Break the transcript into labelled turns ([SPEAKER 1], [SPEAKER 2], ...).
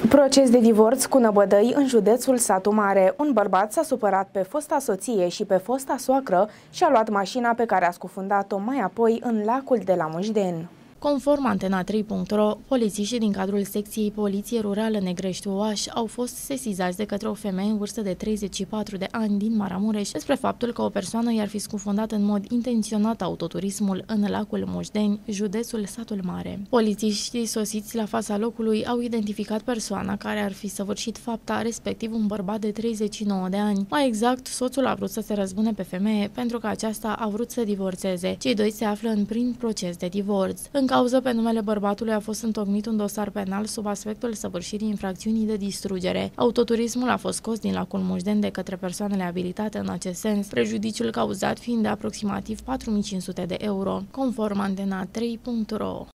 [SPEAKER 1] Proces de divorț cu năbădăi în județul Satu Mare. Un bărbat s-a supărat pe fosta soție și pe fosta soacră și a luat mașina pe care a scufundat-o mai apoi în lacul de la Mușden.
[SPEAKER 2] Conform Antena3.ro, polițiștii din cadrul secției Poliție Rurală Negrești-Oaș au fost sesizați de către o femeie în vârstă de 34 de ani din Maramureș despre faptul că o persoană i-ar fi scufundat în mod intenționat autoturismul în lacul Mușdeni, județul Satul Mare. Polițiștii sosiți la fața locului au identificat persoana care ar fi săvârșit fapta, respectiv un bărbat de 39 de ani. Mai exact, soțul a vrut să se răzbune pe femeie pentru că aceasta a vrut să divorțeze. Cei doi se află în prim proces de divorț. În cauză, pe numele bărbatului a fost întocmit un dosar penal sub aspectul săvârșirii infracțiunii de distrugere. Autoturismul a fost scos din lacul Mușden de către persoanele abilitate în acest sens, prejudiciul cauzat fiind de aproximativ 4.500 de euro, conform Antena3.ro.